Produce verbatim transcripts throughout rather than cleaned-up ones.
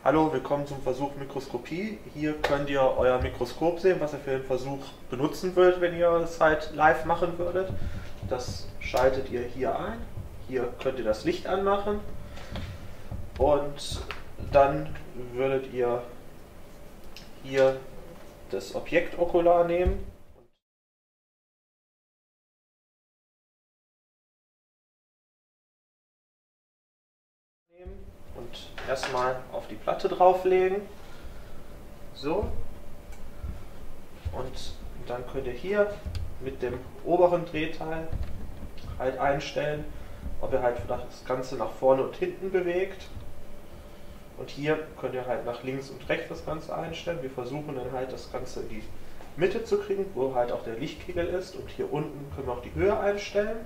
Hallo, willkommen zum Versuch Mikroskopie. Hier könnt ihr euer Mikroskop sehen, was ihr für den Versuch benutzen würdet, wenn ihr es halt live machen würdet. Das schaltet ihr hier ein. Hier könnt ihr das Licht anmachen und dann würdet ihr hier das Objekt Okular nehmen. Und erstmal auf die Platte drauflegen. So. Und dann könnt ihr hier mit dem oberen Drehteil halt einstellen, ob ihr halt das Ganze nach vorne und hinten bewegt. Und hier könnt ihr halt nach links und rechts das Ganze einstellen. Wir versuchen dann halt das Ganze in die Mitte zu kriegen, wo halt auch der Lichtkegel ist. Und hier unten können wir auch die Höhe einstellen.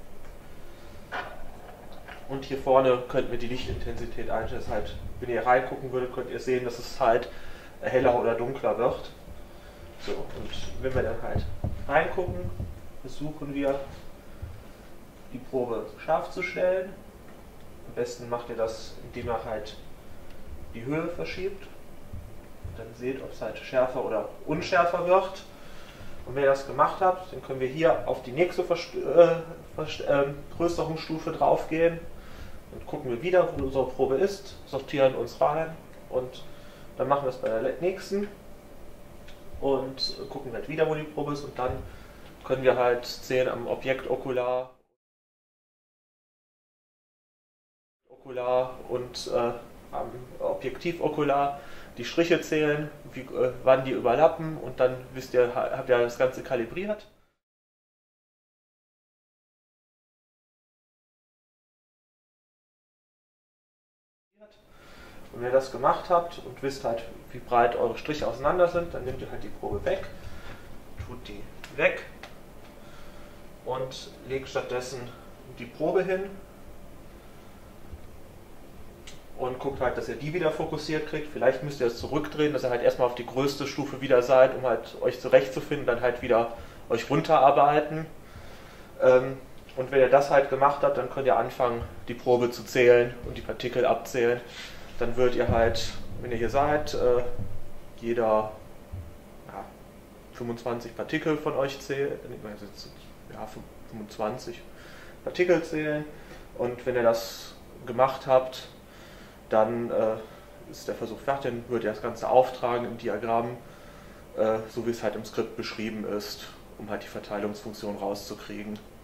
Und hier vorne könnten wir die Lichtintensität einstellen. Das heißt, wenn ihr reingucken würdet, könnt ihr sehen, dass es halt heller oder dunkler wird. So, und wenn wir dann halt reingucken, versuchen wir die Probe scharf zu stellen. Am besten macht ihr das, indem ihr halt die Höhe verschiebt. Dann seht, ob es halt schärfer oder unschärfer wird. Und wenn ihr das gemacht habt, dann können wir hier auf die nächste Vergrößerungsstufe drauf gehen und gucken wir wieder, wo unsere Probe ist, sortieren uns rein und dann machen wir es bei der nächsten und gucken halt wieder, wo die Probe ist, und dann können wir halt sehen am Objekt Okular, Okular und äh, am Objektiv Okular die Striche zählen, wie, äh, wann die überlappen, und dann wisst ihr, habt ihr das Ganze kalibriert. Und wenn ihr das gemacht habt und wisst halt, wie breit eure Striche auseinander sind, dann nehmt ihr halt die Probe weg, tut die weg und legt stattdessen die Probe hin und guckt halt, dass ihr die wieder fokussiert kriegt. Vielleicht müsst ihr es zurückdrehen, dass ihr halt erstmal auf die größte Stufe wieder seid, um halt euch zurechtzufinden, dann halt wieder euch runterarbeiten. Und wenn ihr das halt gemacht habt, dann könnt ihr anfangen, die Probe zu zählen und die Partikel abzählen. Dann würdet ihr halt, wenn ihr hier seid, jeder ja, fünfundzwanzig Partikel von euch zählen, ja, fünfundzwanzig Partikel zählen. Und wenn ihr das gemacht habt, dann äh, ist der Versuch fertig, dann würdet ihr das Ganze auftragen im Diagramm, äh, so wie es halt im Skript beschrieben ist, um halt die Verteilungsfunktion rauszukriegen.